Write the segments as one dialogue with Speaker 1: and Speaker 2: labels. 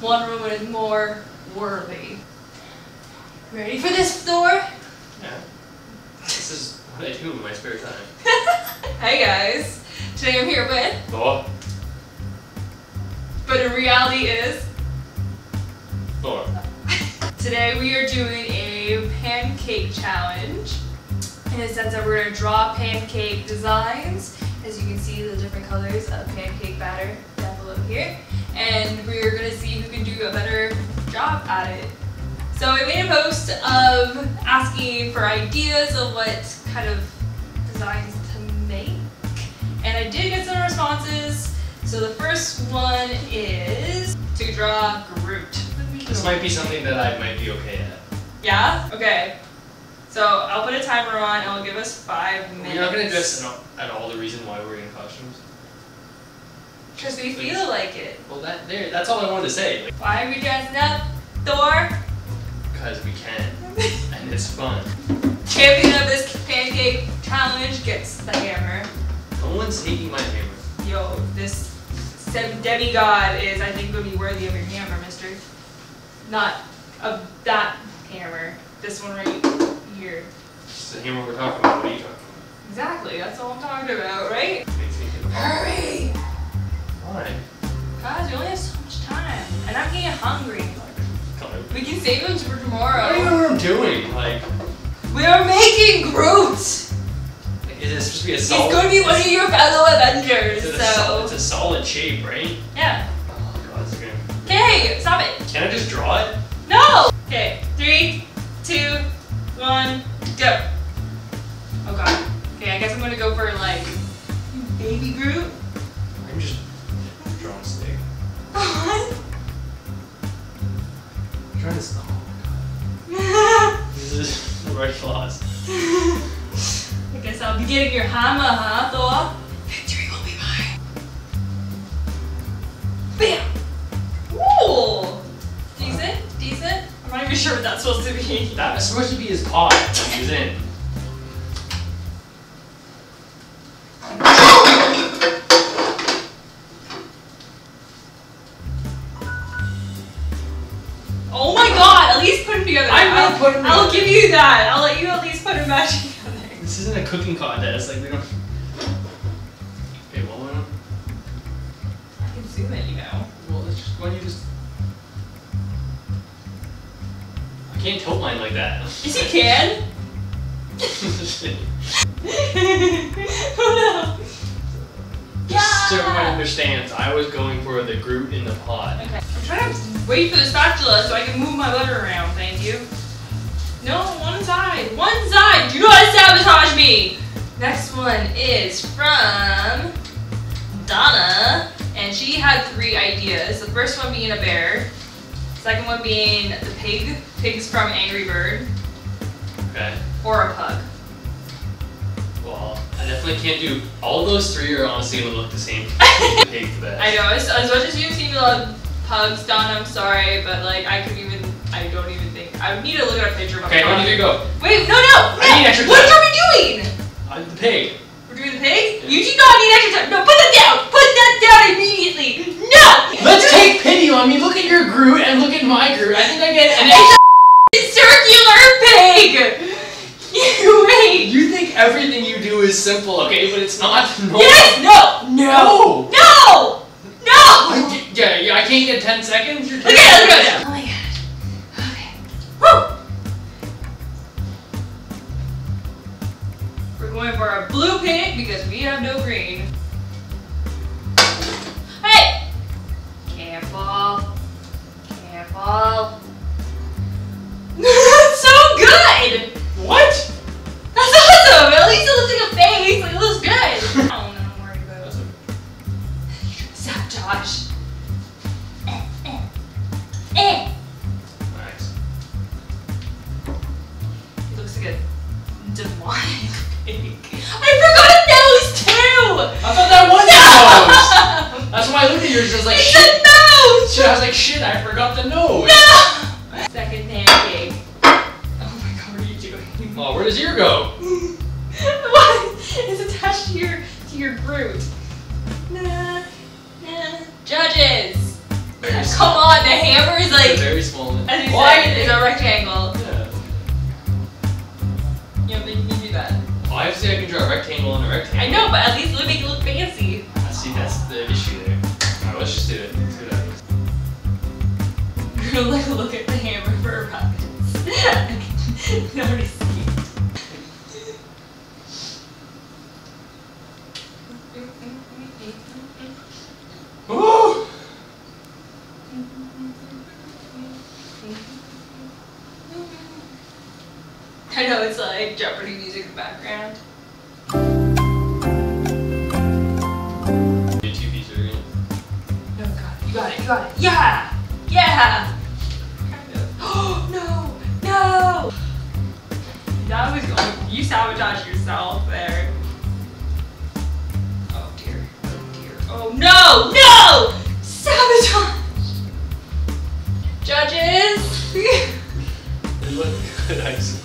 Speaker 1: one woman is more worthy. Ready for this, Thor?
Speaker 2: Yeah. This is what I do in my spare time.
Speaker 1: Hi guys. Today I'm here with
Speaker 2: Thor.
Speaker 1: But in reality is
Speaker 2: Thor.
Speaker 1: today we are doing a pancake challenge. In the sense that we're going to draw pancake designs. As you can see, the different colors of pancake batter down below here. And we're going to see who can do a better job at it. So I made a post of asking for ideas of what kind of designs to make. And I did get some responses. So the first one is to draw Groot.
Speaker 2: This might be something that I might be okay at.
Speaker 1: Yeah? Okay. So I'll put a timer on and it'll give us 5 minutes.
Speaker 2: You're not going to address at all the reason why we're in costumes?
Speaker 1: Because we feel like it.
Speaker 2: Well, that's all I wanted to say. Like,
Speaker 1: Why are we dressing up, Thor?
Speaker 2: because we can. And it's fun.
Speaker 1: Champion of this pancake challenge gets the hammer.
Speaker 2: No one's taking my hammer.
Speaker 1: Yo, this demigod is, I think, going to be worthy of your hammer, mister. Not of that hammer. This one right here.
Speaker 2: It's the hammer we're talking about. What are you talking about?
Speaker 1: Exactly, that's all I'm talking about, right?
Speaker 2: Makes me think of
Speaker 1: Hurry!
Speaker 2: Why?
Speaker 1: Guys, we only have so much time. And I'm getting hungry.
Speaker 2: Come on.
Speaker 1: We can save them for
Speaker 2: I don't
Speaker 1: tomorrow.
Speaker 2: even know what I'm doing. Like,
Speaker 1: We are making Groot!
Speaker 2: is it supposed to be a
Speaker 1: He's
Speaker 2: solid?
Speaker 1: going to be one of your fellow Avengers,
Speaker 2: It's a solid shape, right?
Speaker 1: Yeah.
Speaker 2: Oh god, it's gonna.
Speaker 1: Okay, stop it.
Speaker 2: Can I just draw it?
Speaker 1: No! Okay, 3, 2, 1, go. Oh god. Okay, I guess I'm gonna go for like baby Groot.
Speaker 2: I'm just drawing a stick.
Speaker 1: What?
Speaker 2: I'm trying to. Oh my god. This is red claws.
Speaker 1: I guess I'll be getting your hammer, huh, Thor? Victory will be mine. Bam! Ooh! Decent? Decent? I'm not even sure what that's supposed to be.
Speaker 2: That was supposed to be his paw. He was in.
Speaker 1: Oh my god, at least put them together.
Speaker 2: I'm putting them
Speaker 1: I'll
Speaker 2: together.
Speaker 1: give you that. I'll let you at least put them back together.
Speaker 2: This isn't a cooking contest. Like we don't. Okay, well,
Speaker 1: I can zoom it, you know.
Speaker 2: well, let's just. Why don't you just? I can't tilt mine like that.
Speaker 1: Yes, you can. Oh no.
Speaker 2: Just so everyone understands, I was going for the Groot in the pot.
Speaker 1: Okay. I'm trying to wait for the spatula so I can move my butter around, thank you. No, one side. One side! Do not sabotage me! Next one is from Donna. And she had 3 ideas. The first one being a bear. Second one being the pig. Pigs from Angry Bird.
Speaker 2: Okay.
Speaker 1: Or a pug.
Speaker 2: Well, I definitely can't do. All of those 3 are honestly gonna look the same. Pig the best.
Speaker 1: I know, as much as you seem to love pugs, Donna, I'm sorry, but like I don't even think. I would need to look at a picture of a
Speaker 2: Okay,
Speaker 1: pug.
Speaker 2: when do you go?
Speaker 1: Wait, no!
Speaker 2: I need extra
Speaker 1: What
Speaker 2: time.
Speaker 1: are we doing?
Speaker 2: I'm the pig.
Speaker 1: We're doing the pig?
Speaker 2: Yeah.
Speaker 1: You do not need extra time. No, put that down! Put that down immediately! No!
Speaker 2: Let's take pity on me. Look at your Groot and look at my Groot. I think I get an
Speaker 1: It's a circular pig! You wait!
Speaker 2: You think everything you do is simple, okay? But it's not. No.
Speaker 1: Yes! No!
Speaker 2: No.
Speaker 1: No! No!
Speaker 2: Yeah, I can't get 10 seconds. You're
Speaker 1: Okay, let's go now. Oh my god. Okay. Woo! We're going for a blue pig because we have no green. Hey! Careful. Careful. That's so good!
Speaker 2: What?
Speaker 1: That's awesome! At least it looks like a face. Like, it looks good. I don't know what I'm worried about. Sabotage.
Speaker 2: Nice.
Speaker 1: It looks like a demonic pig. I forgot a nose too!
Speaker 2: I thought that was the nose. That's why I looked at yours. I was like,
Speaker 1: It's
Speaker 2: shit.
Speaker 1: a nose!
Speaker 2: Shit, I was like, shit. I forgot the nose.
Speaker 1: No! Second pancake. Oh my god, what are you doing?
Speaker 2: Oh, where does your go?
Speaker 1: What? It's attached to your Groot. Nah, nah. Judges!
Speaker 2: Very
Speaker 1: Come on, the hammer is
Speaker 2: It's a
Speaker 1: like,
Speaker 2: very small one.
Speaker 1: as you
Speaker 3: Why?
Speaker 1: said, is a rectangle.
Speaker 2: Yeah.
Speaker 1: Yeah, make me do that.
Speaker 2: Obviously, I can draw a rectangle and a rectangle.
Speaker 1: I know, but at least it'll make it look fancy.
Speaker 2: See, that's the issue there. Alright, let's just do it. Let's do that.
Speaker 1: You're gonna like look at the hammer for a rocket. Nobody see.
Speaker 2: Woo!
Speaker 1: I know it's like Jeopardy music in the background.
Speaker 2: Do 2 pieces again.
Speaker 1: No, God, you got it, you got it. Yeah! Yeah! Kind of. Oh, no! No! That was going, you sabotaged yourself there. Oh dear, oh dear. Oh no! No! Sabotage! Judges!
Speaker 2: It looked good, I swear.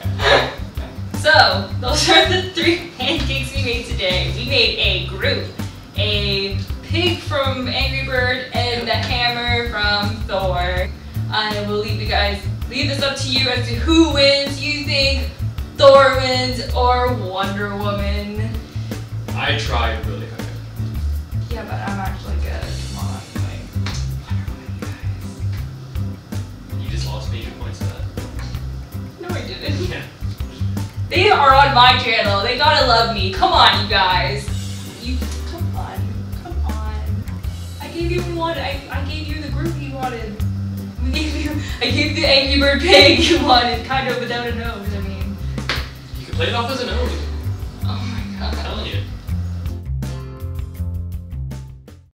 Speaker 1: So, those are the 3 pancakes we made today. We made a group, a pig from Angry Bird, and the hammer from Thor. I will leave this up to you as to who wins. You think Thor wins or Wonder Woman?
Speaker 2: I tried really hard.
Speaker 1: Yeah, but I'm actually good. Come on, like, I don't know
Speaker 2: You just lost major points to that.
Speaker 1: you guys. No, I didn't.
Speaker 2: Yeah.
Speaker 1: They are on my channel. They gotta love me. Come on, you guys. Come on. I gave you one. I gave you the group you wanted. I gave the Angry Bird pig you wanted, kind of without a nose. I mean.
Speaker 2: You can play it off as a nose.
Speaker 1: Oh my
Speaker 2: I'm
Speaker 1: god.
Speaker 2: telling you.